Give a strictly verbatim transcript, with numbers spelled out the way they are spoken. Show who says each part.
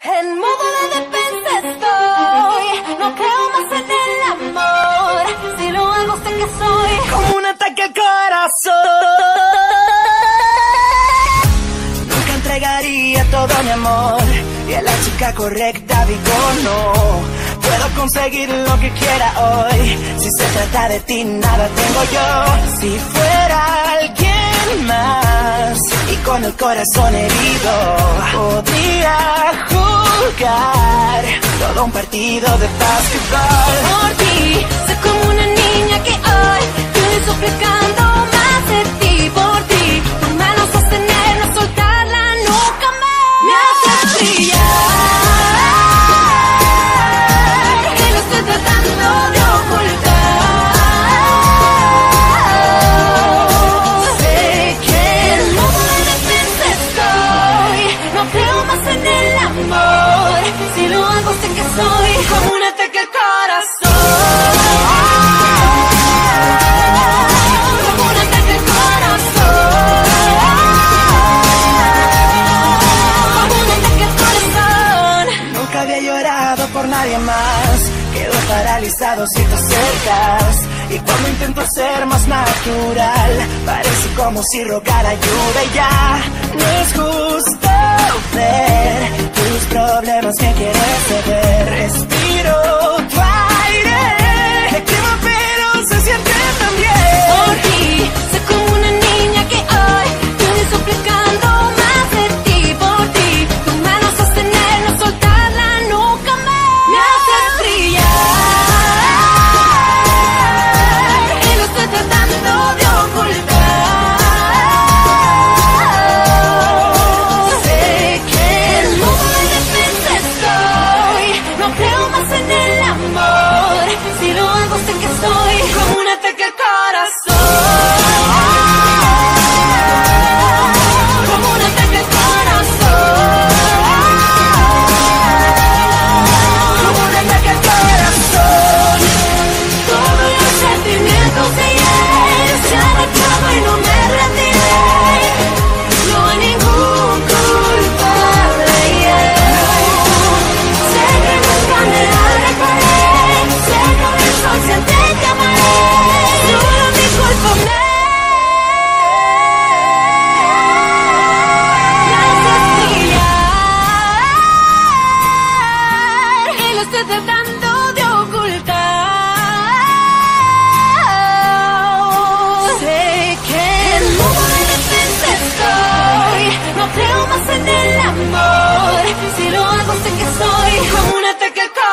Speaker 1: En modo de defensa estoy, no creo más en el amor. Si lo hago sé que soy
Speaker 2: como un ataque al corazón. Nunca entregaría todo mi amor, y a la chica correcta digo no. Puedo conseguir lo que quiera hoy, si se trata de ti nada tengo yo. Si fuera alguien más y con el corazón herido, podría jugar todo un partido de básquetbol.
Speaker 1: por ti, soy como una niña que hoy estoy suplicando más de ti. Por ti, tu mano sostener, no soltarla nunca más. Me haces brillar, que lo estoy tratando de ocultar. Sé que en modo de defensa estoy, no creo más en el amor. Si lo hago sé que soy como un ataque al corazón. Como un ataque al corazón. Como un ataque al corazón.
Speaker 2: Nunca había llorado por nadie más, quedo paralizado si te acercas. Y cuando intento ser más natural, parece como si rogara ayuda y ya. No es justo ver tus problemas que quieres ceder. Respiro tu aire, me quema pero se siente tan bien.
Speaker 1: Por ti, soy como una niña que hoy estoy suplicando más de ti. Por ti, tu mano sostener, no soltarla nunca más. Me haces brillar, y lo estoy tratando de ocultar. Sé que en modo de defensa estoy, no creo más en el amor. Si lo hago sé que soy como un ataque al corazón. Como un ataque al corazón.
Speaker 2: Como un ataque al corazón.
Speaker 1: Todos los sentimientos de ayer se han acabado y no me rendiré. No hay ningún culpable. Sé que nunca me alejaré. Sé que con el sol siempre te amaré. Solo mi culpa me haces brillar, y lo estoy tratando de ocultar. Sé que en modo de defensa estoy, no creo más en el amor. Si lo hago sé que soy como un ataque al corazón.